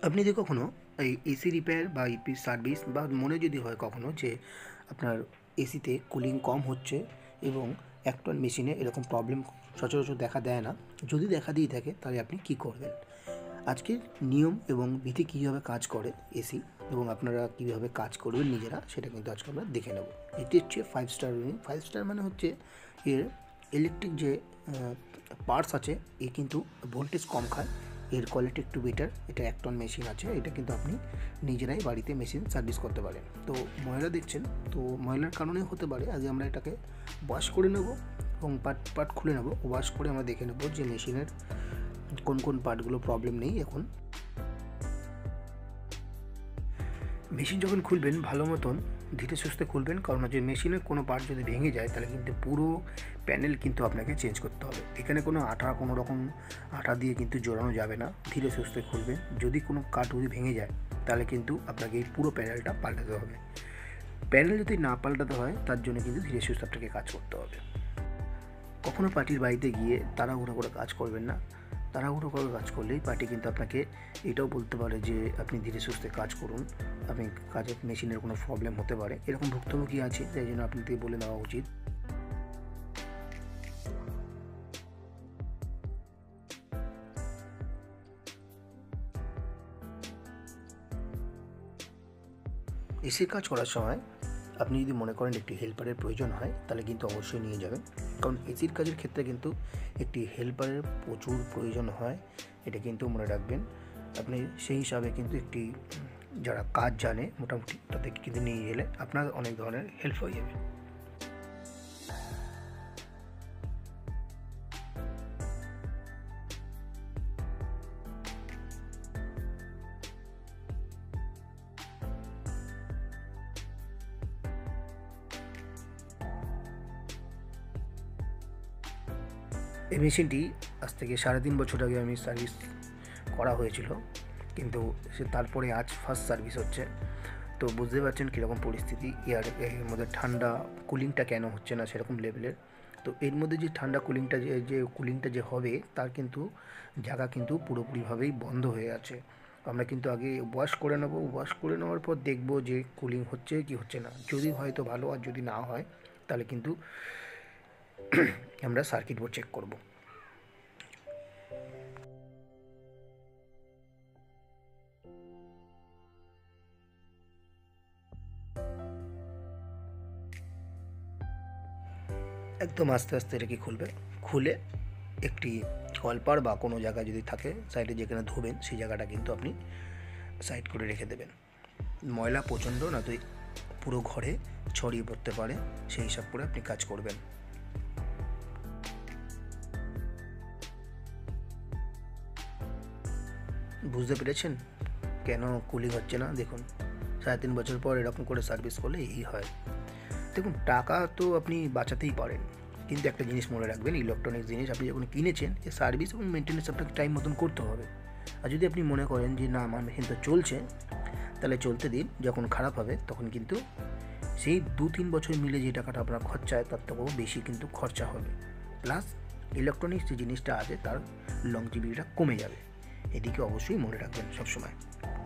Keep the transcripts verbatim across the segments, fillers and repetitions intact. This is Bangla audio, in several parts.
আপনি যদি কখনো এই এসি রিপেয়ার বা ইপি সার্ভিস বা মনে যদি হয় কখনো যে আপনার এসিতে কুলিং কম হচ্ছে এবং একটা মেশিনে এরকম প্রবলেম সচরাচর দেখা দেয় না, যদি দেখা দিয়ে থাকে তাহলে আপনি কি করবেন? আজকের নিয়ম এবং বিধি কীভাবে কাজ করে এসি এবং আপনারা কীভাবে কাজ করবেন নিজেরা, সেটা কিন্তু আজকে আমরা দেখে নেব। এটি হচ্ছে five star rating. Five star মানে হচ্ছে এর ইলেকট্রিক যে পার্টস আছে এ কিন্তু ভোল্টেজ কম খায়, এর কোয়ালিটি একটু বেটার। এটা এক টন মেশিন আছে, এটা কিন্তু আপনি নিজেরাই বাড়িতে মেশিন সার্ভিস করতে পারেন। তো ময়লা দেখছেন, তো ময়লার কারণে হতে পারে। আগে আমরা এটাকে ওয়াশ করে নেব এবং পার্ট পার্ট খুলে নেব। ওয়াশ করে আমরা দেখে নেব যে মেশিনের কোন কোন পার্টগুলো প্রবলেম নেই। এখন মেশিন যখন খুলবেন ভালো মতন ধীরে সুস্থে খুলবেন, কারণ যে মেশিনের কোনো পার্ট যদি ভেঙে যায় তাহলে কিন্তু পুরো প্যানেল কিন্তু আপনাকে চেঞ্জ করতে হবে। এখানে কোনো আঠা কোনো রকম আঠা দিয়ে কিন্তু জোড়ানো যাবে না, ধীরে সুস্থে খুলবেন। যদি কোনো কাঠ যদি ভেঙে যায় তাহলে কিন্তু আপনাকে এই পুরো প্যানেলটা পাল্টাতে হবে। প্যানেল যদি না পাল্টাতে হয় তার জন্য কিন্তু ধীরে সুস্থে আপনাকে কাজ করতে হবে। কখনো পার্টির বাড়িতে গিয়ে তাড়াহুড়ো করে কাজ করবেন না। তাড়াহুড়ো করে কাজ করলেই পার্টি কিন্তু আপনাকে এটাও বলতে পারে যে আপনি ধীরে সুস্থে কাজ করুন, আপনি কাজের মেশিনের কোনো প্রবলেম হতে পারে, এরকম ভুক্তভোগী আছে, তাই জন্য আপনাকে বলে দেওয়া উচিত। এসির কাজ করার সময় আপনি যদি মনে করেন একটি হেল্পারের প্রয়োজন হয় তাহলে কিন্তু অবশ্যই নিয়ে যাবেন, কারণ এসির কাজের ক্ষেত্রে কিন্তু একটি হেল্পারের প্রচুর প্রয়োজন হয়, এটা কিন্তু মনে রাখবেন। আপনি সেই হিসাবে কিন্তু একটি যারা কাজ জানে মোটামুটি তাদেরকে কিন্তু নিয়ে গেলে আপনার অনেক ধরনের হেল্প হয়ে যাবে। এই মেশিনটি আজ থেকে সাড়ে তিন বছর আগে আমি সার্ভিস করা হয়েছিল, কিন্তু সে তারপরে আজ ফার্স্ট সার্ভিস হচ্ছে। তো বুঝতে পারছেন কীরকম পরিস্থিতি, এর এর মধ্যে ঠান্ডা কুলিংটা কেন হচ্ছে না সেরকম লেভেলের। তো এর মধ্যে যে ঠান্ডা কুলিংটা যে যে কুলিংটা যে হবে তার কিন্তু জায়গা কিন্তু পুরোপুরিভাবেই বন্ধ হয়ে আছে। আমরা কিন্তু আগে ওয়াশ করে নেব, ওয়াশ করে নেওয়ার পর দেখব যে কুলিং হচ্ছে কি হচ্ছে না। যদি হয় তো ভালো, আর যদি না হয় তাহলে কিন্তু আমরা সার্কিট বোর্ড চেক করব। একদম আস্তে আস্তে এটাকে খুলবে, খুলে একটি কলপার বা কোনো জায়গায় যদি থাকে সাইডে যেখানে ধোবেন সেই জায়গাটা কিন্তু আপনি সাইড করে রেখে দেবেন। ময়লা প্রচণ্ড না তো পুরো ঘরে ছড়িয়ে পড়তে পারে, সেই হিসাব করে আপনি কাজ করবেন। বুঝতে পেরেছেন কেন কুলিং হচ্ছে না? দেখুন, সাড়ে তিন বছর পর এরকম করে সার্ভিস করলে এই হয়। দেখুন, টাকা তো আপনি বাঁচাতেই পারেন, কিন্তু একটা জিনিস মনে রাখবেন, ইলেকট্রনিক্স জিনিস আপনি যখন কিনেছেন এর সার্ভিস এবং মেনটেন্যান্স আপনাকে টাইম মতন করতে হবে। আর যদি আপনি মনে করেন যে না আমার মেশিন তো চলছে, তাহলে চলতে দিন, যখন খারাপ হবে তখন কিন্তু সেই দু তিন বছর মিলে যে টাকাটা আপনার খরচা হয় তার থেকেও বেশি কিন্তু খরচা হবে। প্লাস ইলেকট্রনিক্স যে জিনিসটা আছে তার লংজিভিটিটা কমে যাবে, এদিকে অবশ্যই মনে রাখবেন সবসময়।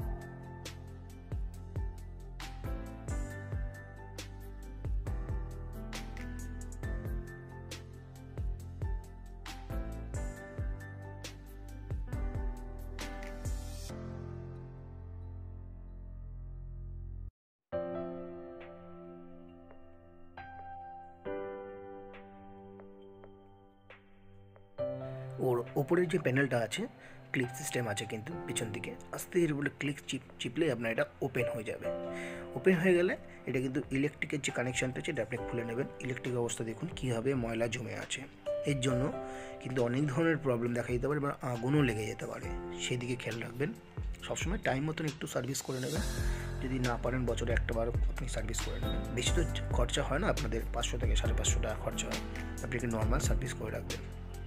ওর ওপরের যে প্যানেলটা আছে ক্লিক সিস্টেম আছে কিন্তু পিছন দিকে, আস্তে ধীরে বলে ক্লিক চিপ চিপলে আপনার এটা ওপেন হয়ে যাবে। ওপেন হয়ে গেলে এটা কিন্তু ইলেকট্রিকের যে কানেকশানটা আছে এটা আপনি খুলে নেবেন। ইলেকট্রিক অবস্থা দেখুন কীভাবে ময়লা জমে আছে, এর জন্য কিন্তু অনেক ধরনের প্রবলেম দেখা যেতে পারে, এবার আগুনও লেগে যেতে পারে, সেদিকে খেয়াল রাখবেন। সবসময় টাইম মতন একটু সার্ভিস করে নেবেন, যদি না পারেন বছরে একটাবার আপনি সার্ভিস করে নেবেন। বেশি তো খরচা হয় না, আপনাদের পাঁচশো থেকে সাড়ে পাঁচশো টাকা খরচা হয়, আপনি একটু নর্মাল সার্ভিস করে রাখবেন।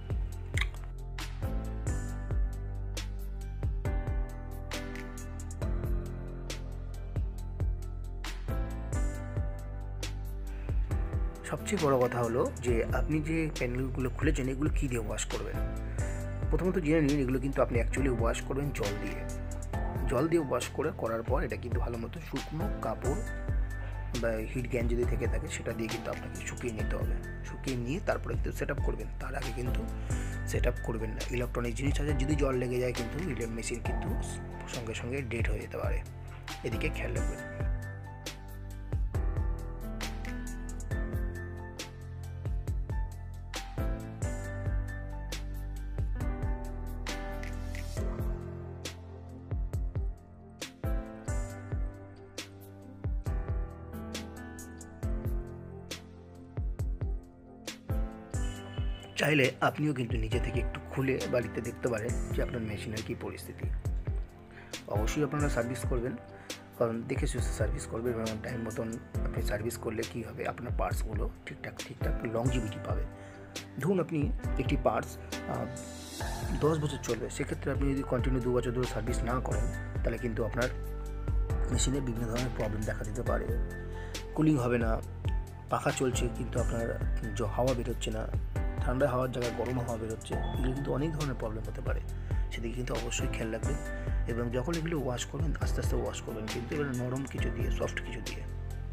সবচেয়ে বড় কথা হলো যে আপনি যে প্যানেলগুলো খুলেছেন এগুলো কী দিয়ে ওয়াশ করবেন। প্রথমত জেনে নিন, এগুলো কিন্তু আপনি অ্যাকচুয়ালি ওয়াশ করবেন জল দিয়ে। জল দিয়ে ওয়াশ করে করার পর এটা কিন্তু ভালো মতো শুকনো কাপড় বা হিট গ্যান যদি থেকে থাকে সেটা দিয়ে কিন্তু আপনাকে শুকিয়ে নিতে হবে। শুকিয়ে নিয়ে তারপরে কিন্তু সেট আপ করবেন, তার আগে কিন্তু সেট আপ করবেন না। ইলেকট্রনিক জিনিস আছে, যদি জল লেগে যায় কিন্তু ইলেকট্রিক মেশিন কিন্তু সঙ্গে সঙ্গে ডেড হয়ে যেতে পারে, এদিকে খেয়াল রাখবেন। চাইলে আপনিও কিন্তু নিজে থেকে একটু খুলে বাড়িতে দেখতে পারেন যে আপনার মেশিনের কী পরিস্থিতি। অবশ্যই আপনারা সার্ভিস করবেন, কারণ দেখে শুনে সার্ভিস করবেন এবং টাইম মতন আপনি সার্ভিস করলে কী হবে, আপনার পার্টসগুলো ঠিকঠাক ঠিকঠাক লংজিভিটি পাবে। ধরুন আপনি একটি পার্টস দশ বছর চলবে, সেক্ষেত্রে আপনি যদি কন্টিনিউ দু বছর ধরে সার্ভিস না করেন তাহলে কিন্তু আপনার মেশিনে বিভিন্ন ধরনের প্রবলেম দেখা দিতে পারে। কুলিং হবে না, পাখা চলছে কিন্তু আপনার হাওয়া বেরোচ্ছে না, ঠান্ডা হাওয়ার জায়গায় গরম হাওয়া বেরোচ্ছে, এগুলো কিন্তু অনেক ধরনের প্রবলেম হতে পারে। সেদিকে কিন্তু অবশ্যই খেয়াল রাখবেন এবং যখন এগুলো ওয়াশ করবেন আস্তে আস্তে ওয়াশ করবেন, কিন্তু এগুলো নরম কিছু দিয়ে, সফট কিছু দিয়ে।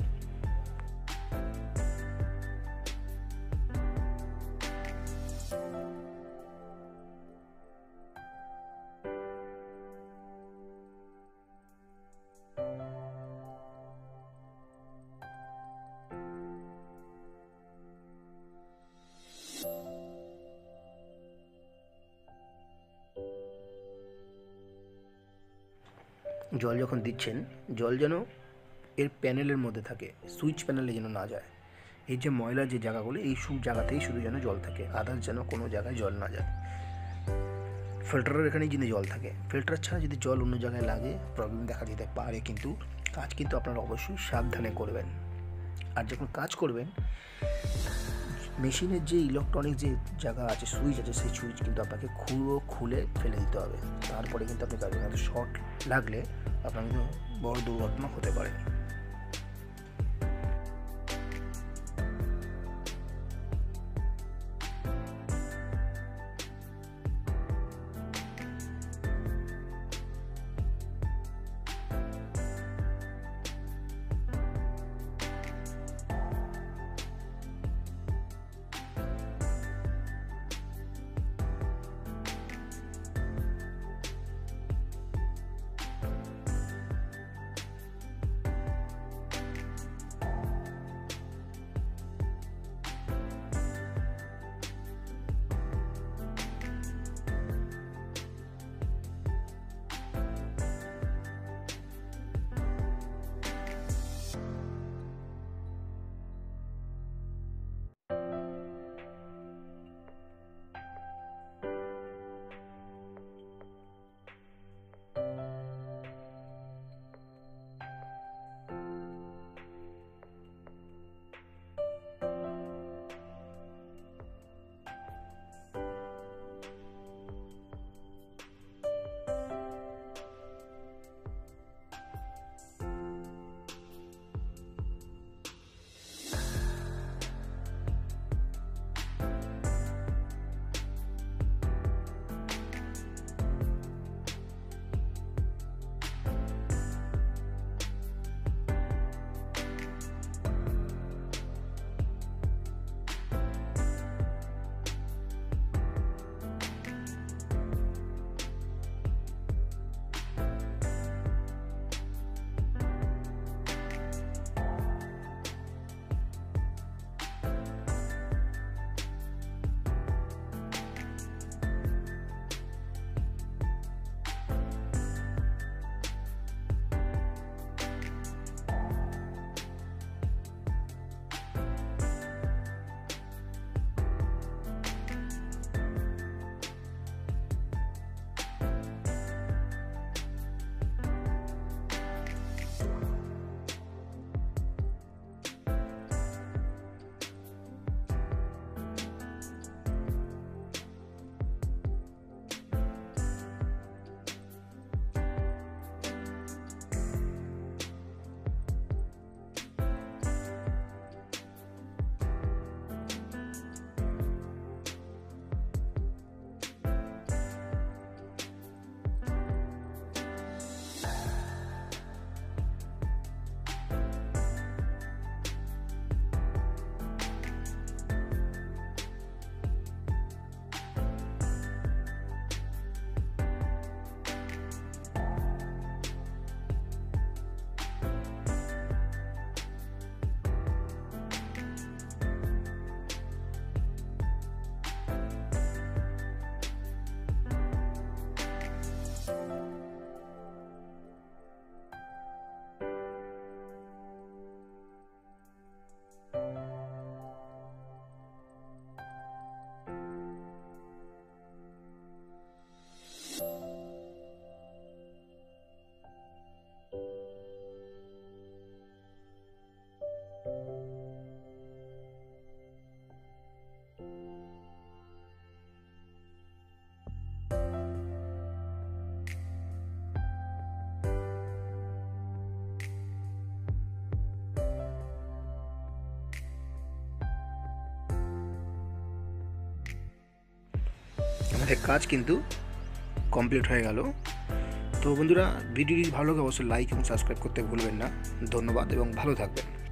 জল যখন দিচ্ছেন, জল যেন এর প্যানেলের মধ্যে থাকে, সুইচ প্যানেলে যেন না যায়। এই যে ময়লা যে জায়গাগুলো, এই সব জায়গাতেই শুধু যেন জল থাকে, আদার্স যেন কোনো জায়গায় জল না যায়। ফিল্টারের এখানেই যদি জল থাকে, ফিল্টার ছাড়া যদি জল অন্য জায়গায় লাগে প্রবলেম দেখা দিতে পারে। কিন্তু কাজ কিন্তু আপনারা অবশ্যই সাবধানে করবেন। আর যখন কাজ করবেন, মেশিনের যে ইলেকট্রনিক যে জায়গা আছে, সুইচ আছে, সেই সুইচ কিন্তু আপনাকে খুঁড়ো খুলে ফেলে দিতে হবে, তারপরে কিন্তু আপনি কাজ করবেন। শর্ট লাগলে আপনার কিন্তু বড় দুর্ঘটনা হতে পারে। আমাদের কাজ কিন্তু কমপ্লিট হয়ে গেল। তো বন্ধুরা, ভিডিওটি ভালো লাগে অবশ্যই লাইক এবং সাবস্ক্রাইব করতে ভুলবেন না। ধন্যবাদ এবং ভালো থাকবেন।